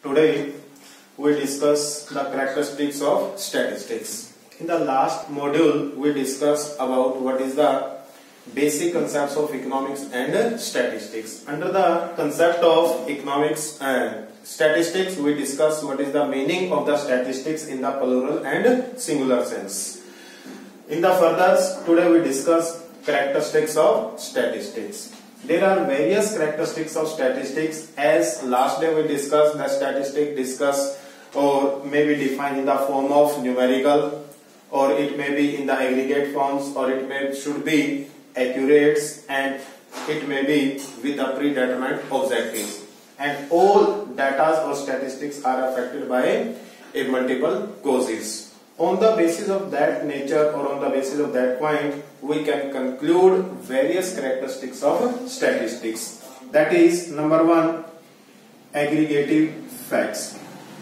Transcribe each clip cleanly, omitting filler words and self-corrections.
Today we discuss the characteristics of statistics. In the last module we discussed about what is the basic concepts of economics and statistics. Under the concept of economics and statistics we discussed what is the meaning of the statistics in the plural and singular sense. In the furthers, today we discuss characteristics of statistics. There are various characteristics of statistics. As last day we discussed, the statistic discussed or may be defined in the form of numerical, or it may be in the aggregate forms, or it should be accurate, and it may be with a predetermined objectives. And all data or statistics are affected by a multiple causes. On the basis of that nature, or on the basis of that point, we can conclude various characteristics of statistics. That is, number one, aggregative facts.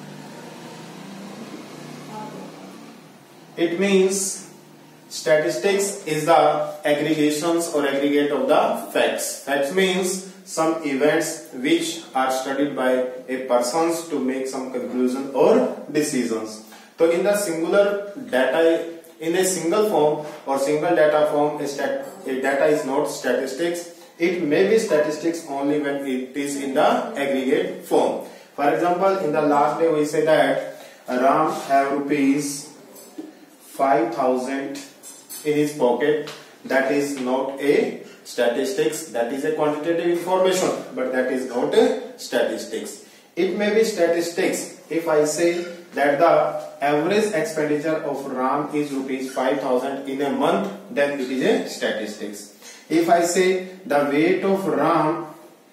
It means statistics is the aggregations or aggregate of the facts. Facts means some events which are studied by a persons to make some conclusion or decisions. So in the singular data, in a single form or single data form, a data is not statistics. It may be statistics only when it is in the aggregate form. For example, in the last day we say that Ram have rupees 5,000 in his pocket. That is not a statistics, that is a quantitative information, but that is not a statistics. It may be statistics if I say that the average expenditure of Ram is rupees 5,000 in a month, then it is a statistics. If I say the weight of Ram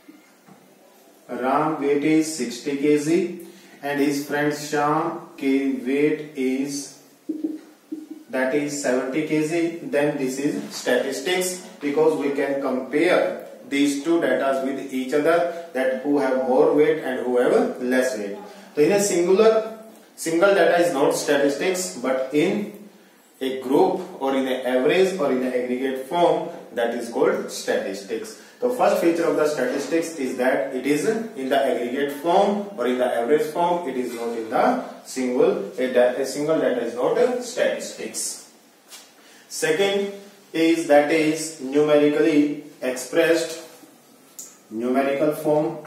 weight is 60 kg and his friend Sham weight is, that is 70 kg, then this is statistics, because we can compare these two data with each other, that who have more weight and who have less weight. So in a single data is not statistics, but in a group or in an average or in an aggregate form, that is called statistics. The first feature of the statistics is that it is in the aggregate form or in the average form. It is not in the single. A single data is not a statistics. Second is that is numerically expressed, numerical form.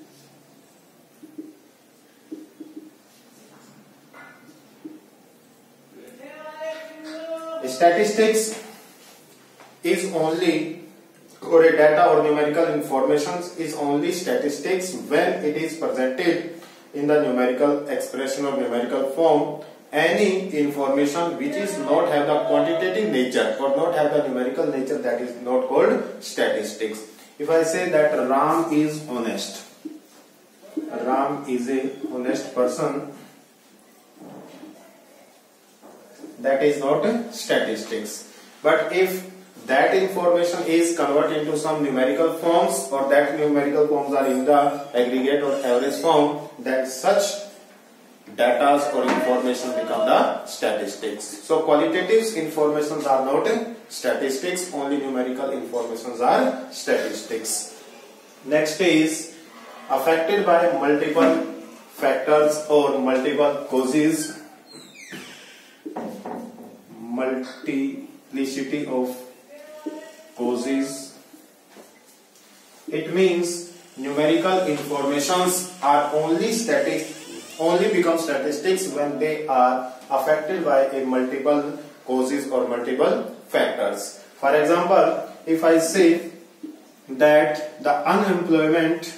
Statistics is only, or a data or numerical information is only statistics when it is presented in the numerical expression or numerical form. Any information which is not have the quantitative nature or not have the numerical nature, that is not called statistics. If I say that Ram is honest, Ram is a honest person, that is not statistics. But if that information is converted into some numerical forms, or that numerical forms are in the aggregate or average form, then such data or information become the statistics. So qualitative informations are not statistics, only numerical informations are statistics. Next is affected by multiple factors or multiple causes. Multiplicity of causes. It means numerical informations are only become statistics when they are affected by a multiple causes or multiple factors. For example, if I say that the unemployment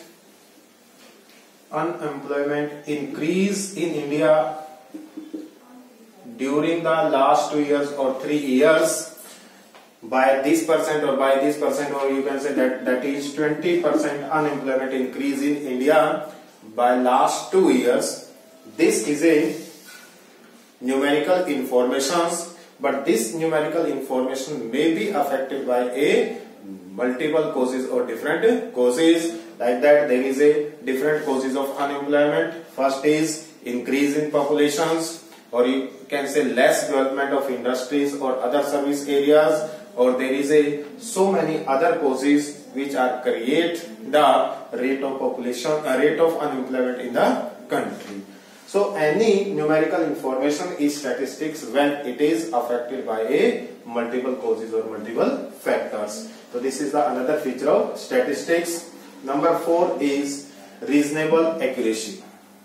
increase in India during the last 2 years or 3 years by this percent or by this percent, or you can say that is 20% unemployment increase in India by last 2 years. This is a numerical information, but this numerical information may be affected by a multiple causes or different causes. Like that, there is a different causes of unemployment. First is increase in populations, or you can say less development of industries or other service areas, or there is so many other causes which are create the rate of unemployment in the country. So any numerical information is statistics when it is affected by a multiple causes or multiple factors. So this is the another feature of statistics. Number 4 is reasonable accuracy.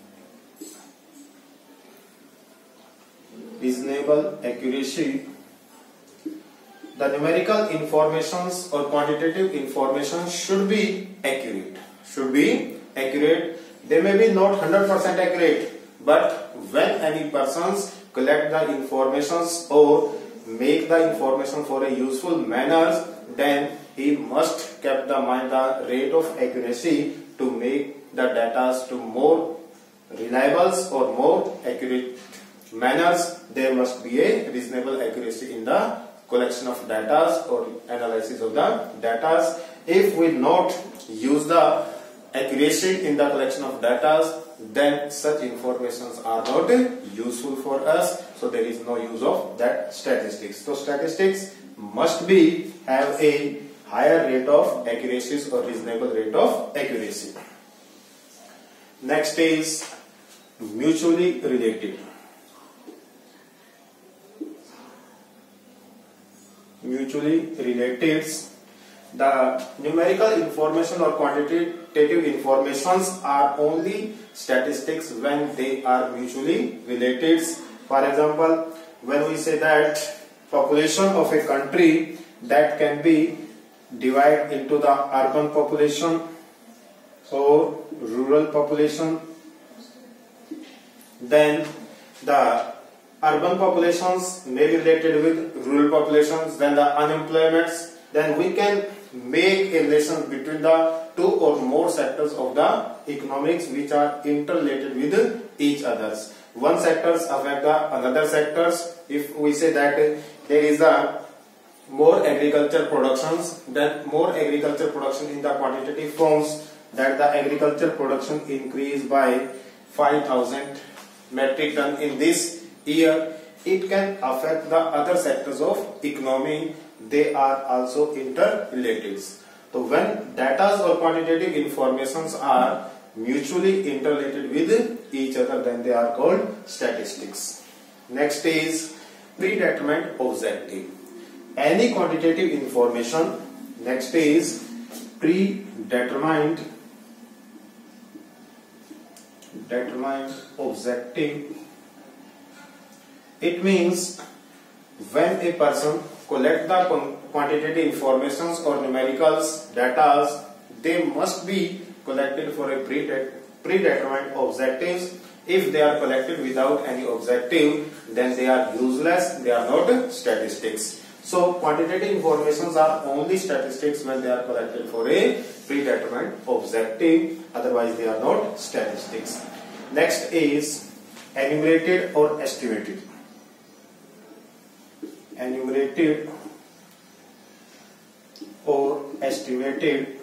Reasonable accuracy. The numerical informations or quantitative information should be accurate. Should be accurate. They may be not 100% accurate, but when any persons collect the informations or make the information for a useful manner, then he must keep the mind the rate of accuracy to make the data to more reliable or more accurate manners. There must be a reasonable accuracy in the collection of data or analysis of the data. If we not use the accuracy in the collection of data, then such informations are not useful for us. So there is no use of that statistics. So statistics must be have a higher rate of accuracy or reasonable rate of accuracy. Next is mutually related. Mutually related. The numerical information or quantitative informations are only statistics when they are mutually related. For example, when we say that population of a country, that can be divided into the urban population or rural population, then the urban populations may be related with rural populations, then the unemployments, then we can make a relation between the two or more sectors of the economics which are interrelated with each others. One sectors affect the another sectors. If we say that there is a more agriculture productions, then more agriculture production in the quantitative forms, that the agriculture production increased by 5,000 metric ton in this year, it can affect the other sectors of economy. They are also interrelated. So when data or quantitative informations are mutually interrelated with each other, then they are called statistics. Next is predetermined objective. Any quantitative information, next is predetermined objective. It means when a person collect the quantitative informations or numericals data, they must be collected for a predetermined objectives. If they are collected without any objective, then they are useless, they are not statistics. So quantitative informations are only statistics when they are collected for a predetermined objective, otherwise they are not statistics. Next is enumerated or estimated. Enumerated or estimated.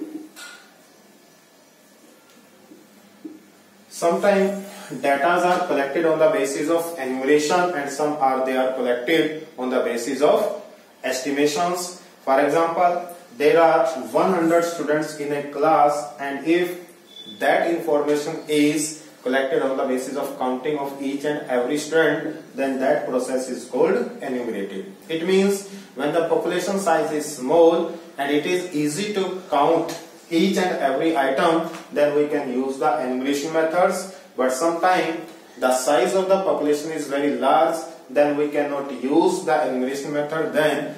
Sometimes data are collected on the basis of enumeration and some they are collected on the basis of estimations. For example, there are 100 students in a class, and if that information is collected on the basis of counting of each and every student, then that process is called enumerated. It means when the population size is small and it is easy to count each and every item, then we can use the enumeration methods. But sometimes the size of the population is very large, then we cannot use the enumeration method. Then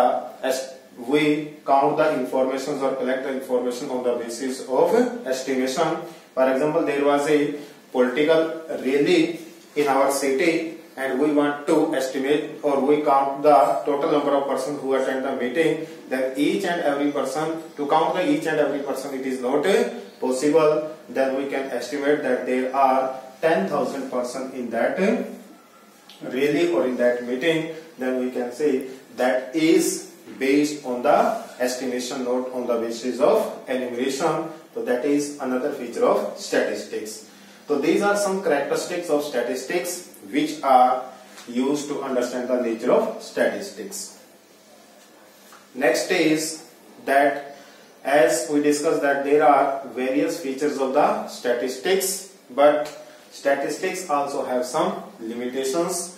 we count the information or collect the information on the basis of estimation. For example, there was a political rally in our city, and we want to estimate or we count the total number of persons who attend the meeting. Then each and every person, to count each and every person, it is not possible. Then we can estimate that there are 10,000 persons in that rally or in that meeting. Then we can say that is based on the estimation, not on the basis of enumeration. So that is another feature of statistics. So these are some characteristics of statistics which are used to understand the nature of statistics. Next is that, as we discussed, that there are various features of the statistics, but statistics also have some limitations.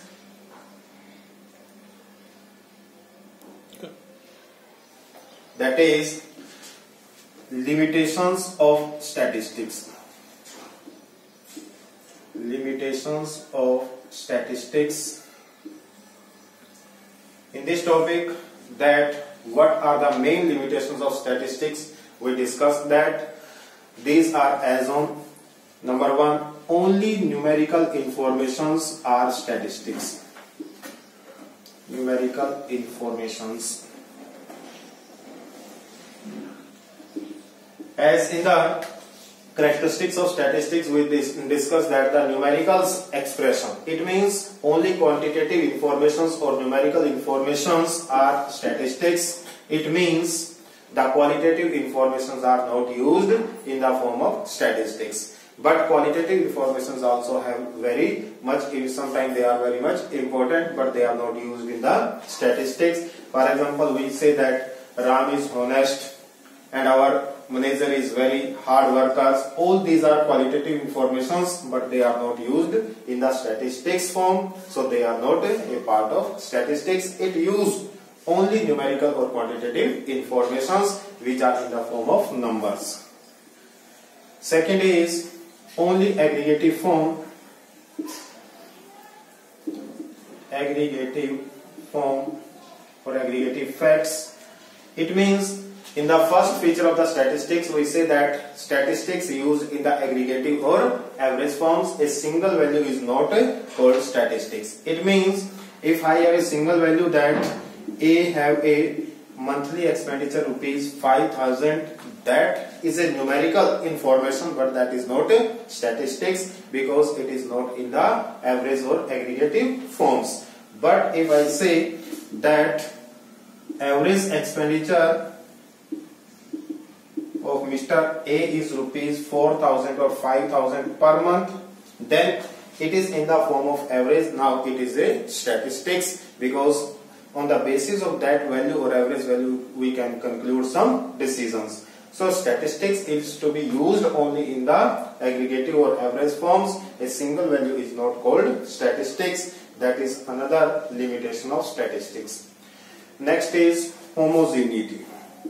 That is limitations of statistics. Limitations of statistics. In this topic, that what are the main limitations of statistics, we discussed that these are as on. Number one, only numerical informations are statistics. Numerical informations. As in the characteristics of statistics, we discuss that the numerical expression, it means only quantitative informations or numerical informations are statistics. It means the qualitative informations are not used in the form of statistics. But qualitative informations also have very much, sometimes they are very much important, but they are not used in the statistics. For example, we say that Ram is honest and our manager is very hard workers. All these are qualitative informations, but they are not used in the statistics form, so they are not a part of statistics. It uses only numerical or quantitative informations which are in the form of numbers. Second is only aggregative form. Aggregative form or aggregative facts. It means in the first feature of the statistics, we say that statistics used in the aggregative or average forms, a single value is not called statistics. It means if I have a single value that A have a monthly expenditure rupees 5,000, that is a numerical information, but that is not a statistics because it is not in the average or aggregative forms. But if I say that average expenditure of Mr. A is rupees 4,000 or 5,000 per month, then it is in the form of average. Now it is a statistics because on the basis of that value or average value we can conclude some decisions. So statistics is to be used only in the aggregative or average forms. A single value is not called statistics. That is another limitation of statistics. Next is homogeneity.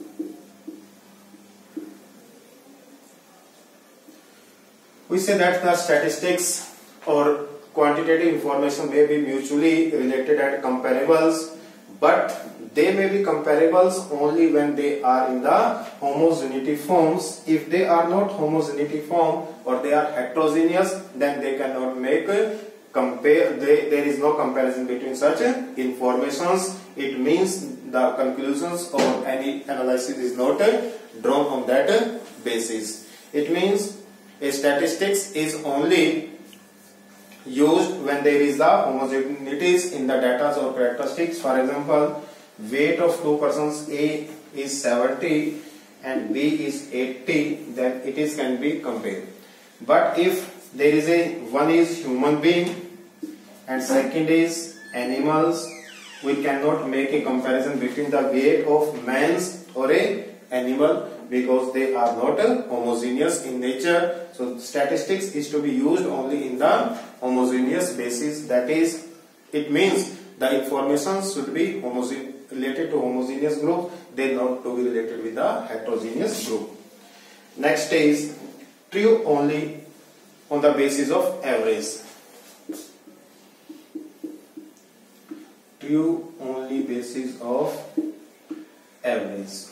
We say that the statistics or quantitative information may be mutually related and comparables, but they may be comparables only when they are in the homogeneity forms. If they are not homogeneity form or they are heterogeneous, then they cannot make compare. There is no comparison between such informations. It means the conclusions or any analysis is not drawn on that basis. It means a statistics is only used when there is the homogeneities in the data or characteristics. For example, weight of two persons, A is 70 and B is 80, then it is can be compared. But if there is one is human being and second is animals, we cannot make a comparison between the weight of man's or a animal because they are not homogeneous in nature. So statistics is to be used only in the homogeneous basis. That is, it means the information should be related to homogeneous group, they not to be related with the heterogeneous group. Next is true only on the basis of average. True only basis of average.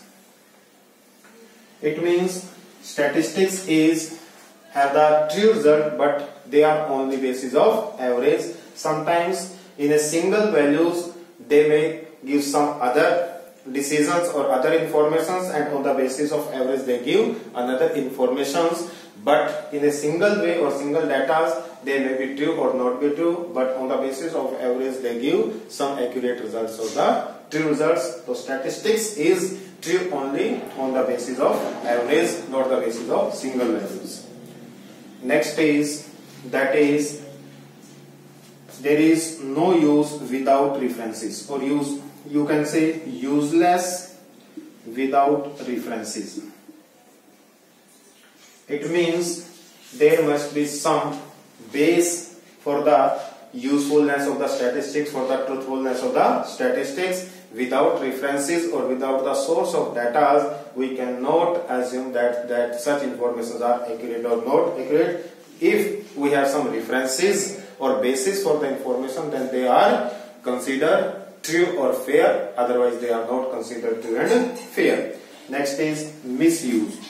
It means statistics is have the true result, but they are only basis of average. Sometimes in a single values they may give some other decisions or other informations, and on the basis of average they give another informations. But in a single way or single data they may be true or not be true, but on the basis of average they give some accurate results. So the true results. So statistics is true only on the basis of average, not the basis of single values. Next is that is there is no use without references, or you can say useless without references. It means there must be some base for the usefulness of the statistics, for the truthfulness of the statistics. Without references or without the source of data, we cannot assume that such informations are accurate or not accurate. If we have some references or basis for the information, then they are considered true or fair, otherwise they are not considered true and fair. Next is misuse.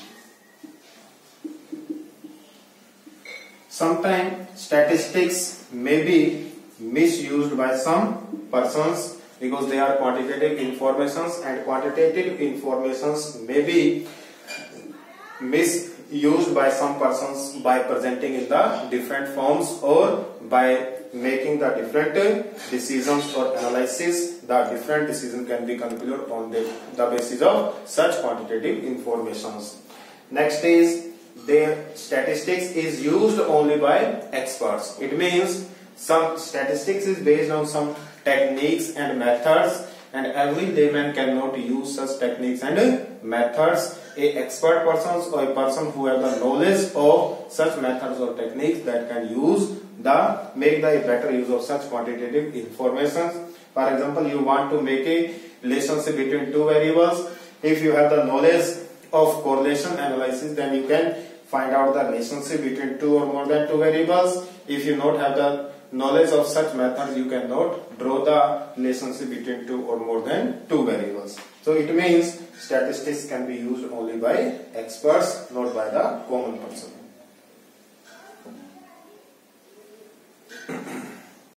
Sometimes statistics may be misused by some persons because they are quantitative informations, and quantitative informations may be misused by some persons by presenting in the different forms or by making the different decisions or analysis. The different decision can be concluded on the basis of such quantitative informations. Next is their statistics is used only by experts. It means some statistics is based on some techniques and methods, and every layman cannot use such techniques and methods. A expert person or a person who has the knowledge of such methods or techniques that can make the better use of such quantitative information. For example, you want to make a relationship between two variables. If you have the knowledge of correlation analysis, then you can find out the relationship between two or more than two variables. If you not have the knowledge of such methods, you cannot draw the relationship between two or more than two variables. So it means statistics can be used only by experts, not by the common person.